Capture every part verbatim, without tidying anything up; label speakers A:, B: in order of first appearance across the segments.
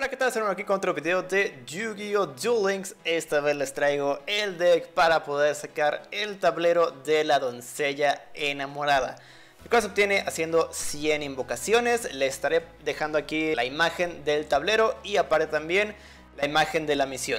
A: Hola, ¿qué tal? Estamos aquí con otro video de Yu-Gi-Oh! Duel Links. Esta vez les traigo el deck para poder sacar el tablero de la doncella enamorada, el cual se obtiene haciendo cien invocaciones. Les estaré dejando aquí la imagen del tablero y aparte también la imagen de la misión.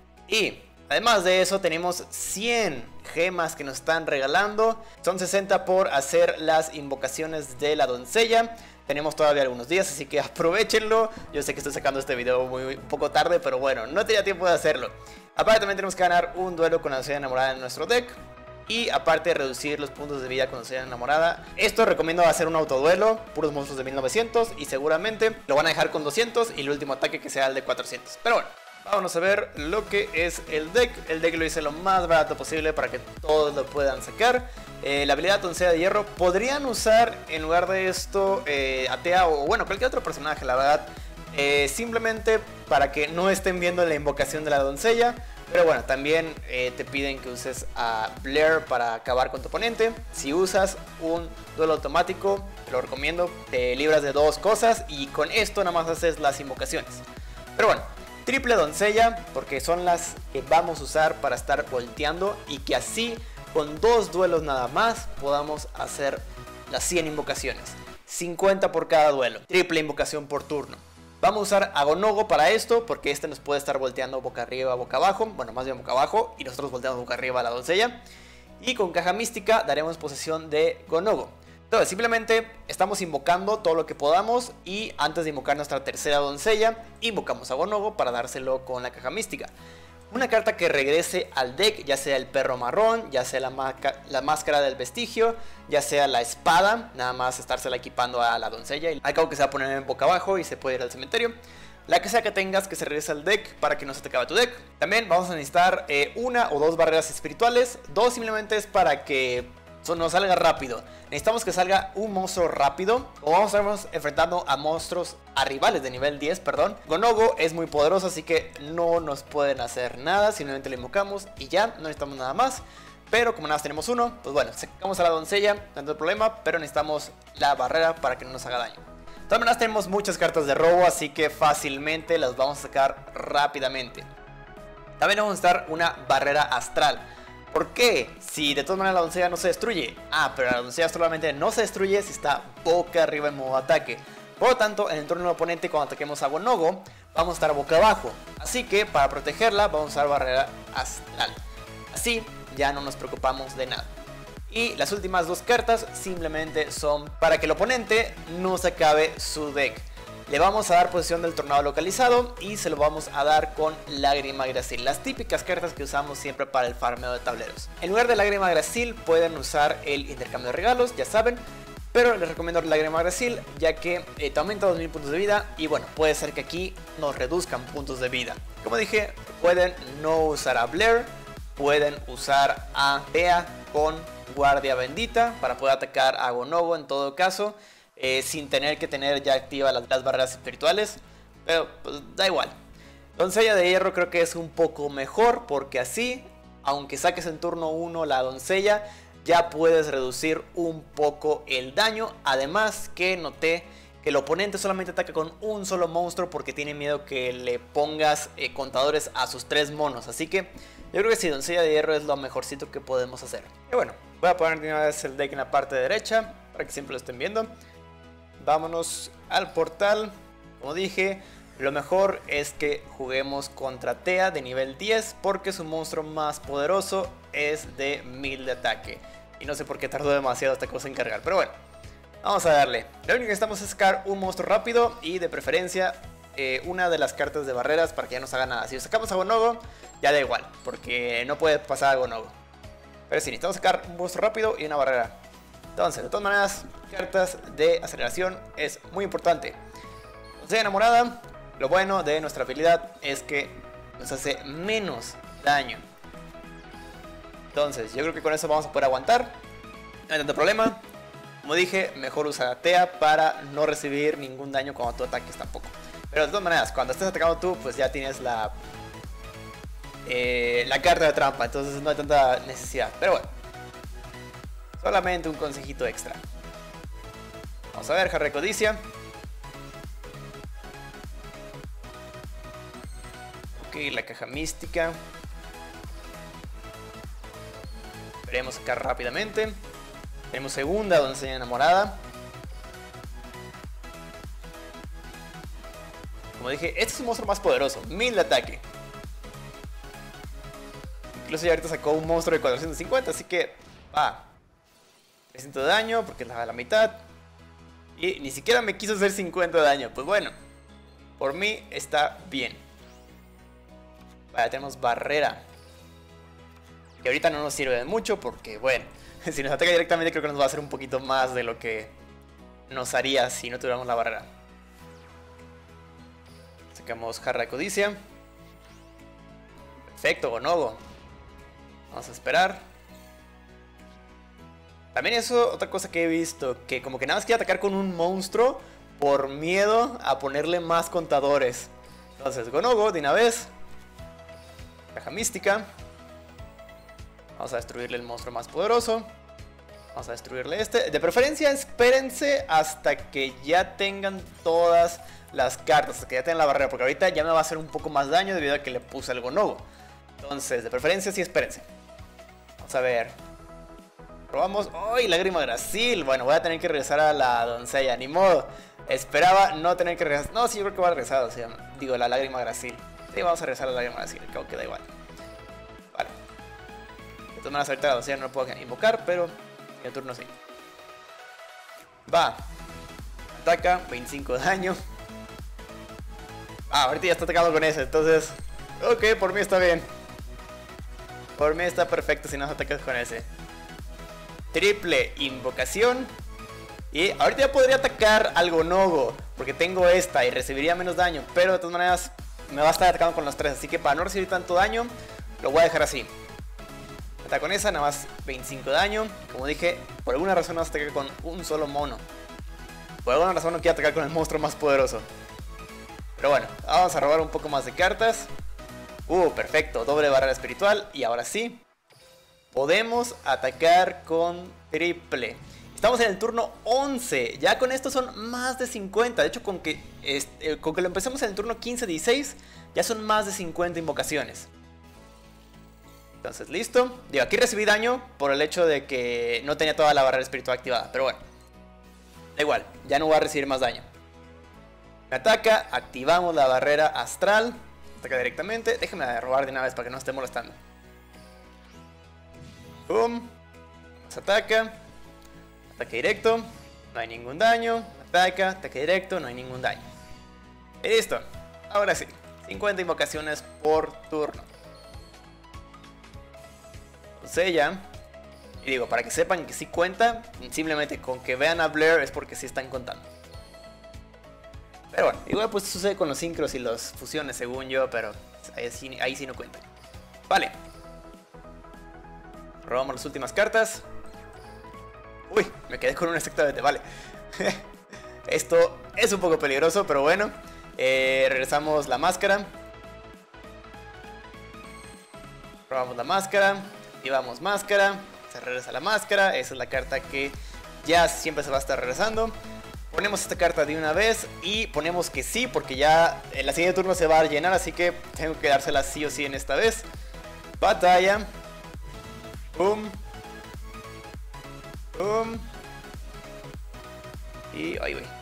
A: Y además de eso tenemos cien gemas que nos están regalando. Son sesenta por hacer las invocaciones de la doncella. Tenemos todavía algunos días, así que aprovechenlo. Yo sé que estoy sacando este video muy, muy poco tarde, pero bueno, no tenía tiempo de hacerlo. Aparte también tenemos que ganar un duelo con la doncella enamorada en nuestro deck. Y aparte reducir los puntos de vida con la doncella enamorada. Esto recomiendo hacer un autoduelo, puros monstruos de mil novecientos. Y seguramente lo van a dejar con doscientos y el último ataque que sea el de cuatrocientos. Pero bueno, vámonos a ver lo que es el deck. El deck lo hice lo más barato posible para que todos lo puedan sacar. Eh, la habilidad doncella de hierro podrían usar en lugar de esto eh, a Thea o bueno cualquier otro personaje, la verdad, eh, simplemente para que no estén viendo la invocación de la doncella. Pero bueno, también eh, te piden que uses a Blair para acabar con tu oponente. Si usas un duelo automático, te lo recomiendo, te libras de dos cosas y con esto nada más haces las invocaciones. Pero bueno, triple doncella porque son las que vamos a usar para estar volteando y que así con dos duelos nada más podamos hacer las cien invocaciones, cincuenta por cada duelo, triple invocación por turno. Vamos a usar a Gonogo para esto porque este nos puede estar volteando boca arriba, boca abajo, bueno más bien boca abajo y nosotros volteamos boca arriba a la doncella. Y con caja mística daremos posesión de Gonogo. Entonces simplemente estamos invocando todo lo que podamos y antes de invocar nuestra tercera doncella, invocamos a Gonogo para dárselo con la caja mística. Una carta que regrese al deck, ya sea el perro marrón, ya sea la, la máscara del vestigio, ya sea la espada, nada más estársela equipando a la doncella y al cabo que se va a poner en boca abajo y se puede ir al cementerio. La que sea que tengas que se regrese al deck para que no se te acabe tu deck. También vamos a necesitar eh, una o dos barreras espirituales, dos simplemente es para que nos salga rápido. Necesitamos que salga un monstruo rápido. Como vamos a estar enfrentando a monstruos, a rivales de nivel diez, perdón. Gonogo es muy poderoso, así que no nos pueden hacer nada. Simplemente lo invocamos y ya, no necesitamos nada más. Pero como nada más tenemos uno, pues bueno, sacamos a la doncella, no hay problema. Pero necesitamos la barrera para que no nos haga daño. De todas maneras tenemos muchas cartas de robo, así que fácilmente las vamos a sacar rápidamente. También vamos a necesitar una barrera astral. ¿Por qué? Si de todas maneras la doncella no se destruye. Ah, pero la doncella solamente no se destruye si está boca arriba en modo ataque. Por lo tanto, en el turno del oponente cuando ataquemos a Gonogo, vamos a estar boca abajo. Así que para protegerla vamos a usar barrera astral. Así ya no nos preocupamos de nada. Y las últimas dos cartas simplemente son para que el oponente no se acabe su deck. Le vamos a dar posesión del tornado localizado y se lo vamos a dar con Lágrima Gracil. Las típicas cartas que usamos siempre para el farmeo de tableros. En lugar de Lágrima Gracil pueden usar el intercambio de regalos, ya saben. Pero les recomiendo Lágrima Gracil ya que eh, te aumenta dos mil puntos de vida. Y bueno, puede ser que aquí nos reduzcan puntos de vida. Como dije, pueden no usar a Blair. Pueden usar a Thea con Guardia Bendita para poder atacar a Gonogo en todo caso. Eh, sin tener que tener ya activas las, las barreras espirituales. Pero pues da igual. Doncella de hierro creo que es un poco mejor porque así, aunque saques en turno uno la doncella, ya puedes reducir un poco el daño. Además que noté que el oponente solamente ataca con un solo monstruo porque tiene miedo que le pongas eh, contadores a sus tres monos. Así que yo creo que si doncella de hierro es lo mejorcito que podemos hacer. Y bueno, voy a poner de una vez el deck en la parte derecha para que siempre lo estén viendo. Vámonos al portal. Como dije, lo mejor es que juguemos contra Thea de nivel diez porque su monstruo más poderoso es de mil de ataque. Y no sé por qué tardó demasiado esta cosa en cargar, pero bueno, vamos a darle. Lo único que necesitamos es sacar un monstruo rápido y de preferencia eh, una de las cartas de barreras para que ya no se haga nada. Si sacamos a Gonogo, ya da igual, porque no puede pasar a Gonogo. Pero sí, necesitamos sacar un monstruo rápido y una barrera. Entonces, de todas maneras, cartas de aceleración es muy importante. Doncella enamorada, lo bueno de nuestra habilidad es que nos hace menos daño. Entonces, yo creo que con eso vamos a poder aguantar. No hay tanto problema. Como dije, mejor usar a Thea para no recibir ningún daño cuando tú ataques tampoco. Pero de todas maneras, cuando estés atacando tú, pues ya tienes la, eh, la carta de trampa. Entonces no hay tanta necesidad. Pero bueno. Solamente un consejito extra. Vamos a ver, Jarre Codicia. Ok, la caja mística. Veremos acá rápidamente. Tenemos segunda doncella enamorada. Como dije, este es un monstruo más poderoso. mil de ataque. Incluso ya ahorita sacó un monstruo de cuatrocientos cincuenta. Así que va. trescientos de daño porque es la, la mitad. Y ni siquiera me quiso hacer cincuenta de daño. Pues bueno, por mí está bien. Vale, tenemos barrera. Que ahorita no nos sirve de mucho porque, bueno, si nos ataca directamente creo que nos va a hacer un poquito más de lo que nos haría si no tuviéramos la barrera. Sacamos jarra de codicia. Perfecto, Gonogo. Vamos a esperar. También eso, otra cosa que he visto, que como que nada más quiere atacar con un monstruo por miedo a ponerle más contadores. Entonces, Gonogo de una vez. Caja mística. Vamos a destruirle el monstruo más poderoso. Vamos a destruirle este. De preferencia, espérense hasta que ya tengan todas las cartas, hasta que ya tengan la barrera, porque ahorita ya me va a hacer un poco más daño debido a que le puse el Gonogo. Entonces, de preferencia, sí, espérense. Vamos a ver. Probamos. ¡Ay, lágrima Gracil! Bueno, voy a tener que regresar a la doncella, ni modo. Esperaba no tener que regresar. No, sí, yo creo que va a regresar, o sea, digo, la lágrima Gracil. Sí, vamos a regresar a la lágrima Gracil, creo que da igual. Vale. De todas maneras, ahorita la doncella no la puedo invocar, pero en el turno sí. Va. Ataca, veinticinco de daño. Ah, ahorita ya está atacando con ese, entonces... Ok, por mí está bien. Por mí está perfecto si no atacas con ese. Triple invocación. Y ahorita ya podría atacar al Gonogo, porque tengo esta y recibiría menos daño. Pero de todas maneras me va a estar atacando con los tres. Así que para no recibir tanto daño, lo voy a dejar así. Ataca con esa, nada más veinticinco de daño. Como dije, por alguna razón no vas a atacar con un solo mono. Por alguna razón no quiero atacar con el monstruo más poderoso. Pero bueno, vamos a robar un poco más de cartas. Uh, perfecto, doble barrera espiritual. Y ahora sí, podemos atacar con triple. Estamos en el turno once. Ya con esto son más de cincuenta. De hecho, con que, este, con que lo empecemos en el turno quince dieciséis, ya son más de cincuenta invocaciones. Entonces, listo. Digo, aquí recibí daño por el hecho de que no tenía toda la barrera espiritual activada. Pero bueno, da igual, ya no voy a recibir más daño. Me ataca, activamos la barrera astral. Ataca directamente. Déjeme robar de una vez para que no esté molestando. Boom. Se ataca. Ataque directo. No hay ningún daño. Ataca. Ataque directo. No hay ningún daño. Y listo. Ahora sí. cincuenta invocaciones por turno. Doncella. Y digo, para que sepan que sí cuenta. Simplemente con que vean a Blair es porque sí están contando. Pero bueno, igual pues sucede con los sincros y las fusiones según yo, pero ahí sí, ahí sí no cuentan. Vale. Robamos las últimas cartas. Uy, me quedé con un exactamente, vale. Esto es un poco peligroso, pero bueno. Eh, regresamos la máscara. Robamos la máscara. Activamos máscara. Se regresa la máscara. Esa es la carta que ya siempre se va a estar regresando. Ponemos esta carta de una vez y ponemos que sí, porque ya en la siguiente turno se va a llenar, así que tengo que dársela sí o sí en esta vez. Batalla. Boom. Boom. Y ahí voy.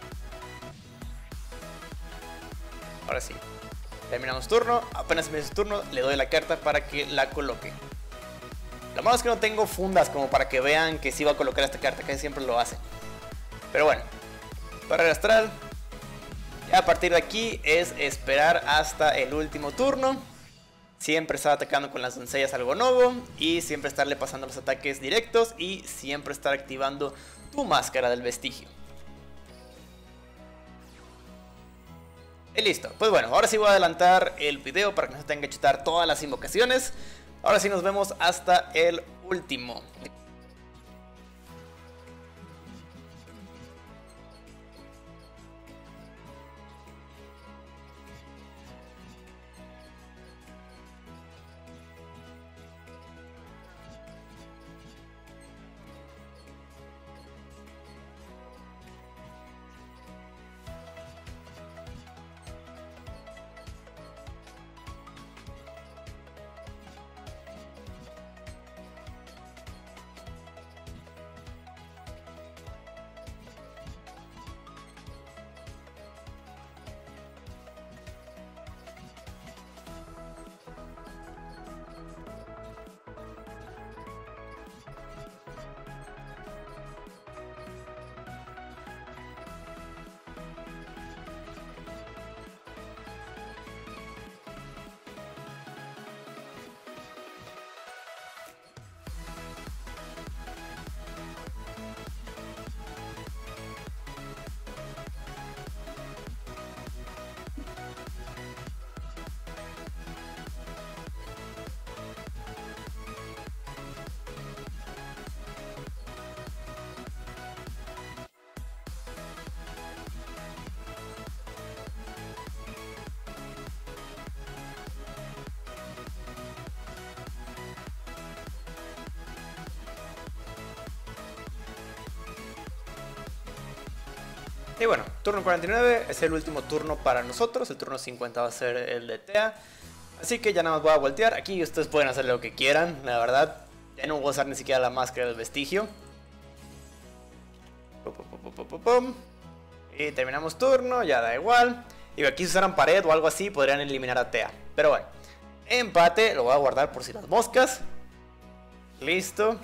A: Ahora sí. Terminamos turno. Apenas me su turno, le doy la carta para que la coloque. Lo malo es que no tengo fundas como para que vean que sí va a colocar esta carta, que siempre lo hace. Pero bueno. Barrera astral. Y a partir de aquí es esperar hasta el último turno. Siempre estar atacando con las doncellas al Gonogo. Y siempre estarle pasando los ataques directos. Y siempre estar activando tu máscara del vestigio. Y listo. Pues bueno, ahora sí voy a adelantar el video para que no se tenga que chutar todas las invocaciones. Ahora sí nos vemos hasta el último. Y bueno, turno cuarenta y nueve es el último turno para nosotros. El turno cincuenta va a ser el de Tea. Así que ya nada más voy a voltear. Aquí ustedes pueden hacer lo que quieran, la verdad. Ya no voy a usar ni siquiera la máscara del vestigio. Y terminamos turno, ya da igual. Y aquí si usaran pared o algo así podrían eliminar a Tea. Pero bueno, empate, lo voy a guardar por si las moscas. Listo.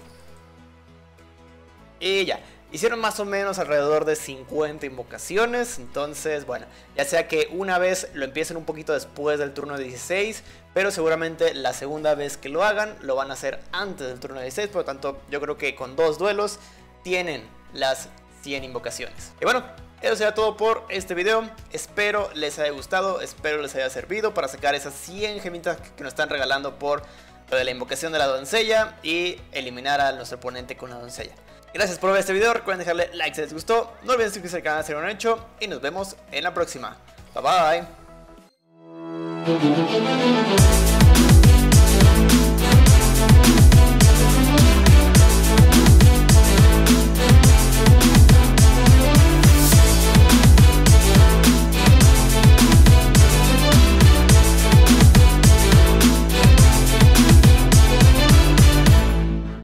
A: Y ya, hicieron más o menos alrededor de cincuenta invocaciones. Entonces, bueno, ya sea que una vez lo empiecen un poquito después del turno dieciséis, pero seguramente la segunda vez que lo hagan lo van a hacer antes del turno dieciséis. Por lo tanto, yo creo que con dos duelos tienen las cien invocaciones. Y bueno, eso será todo por este video. Espero les haya gustado, espero les haya servido para sacar esas cien gemitas que nos están regalando por lo de la invocación de la doncella y eliminar a nuestro oponente con la doncella. Gracias por ver este video, recuerden dejarle like si les gustó, no olviden suscribirse al canal si no lo han hecho y nos vemos en la próxima. Bye bye.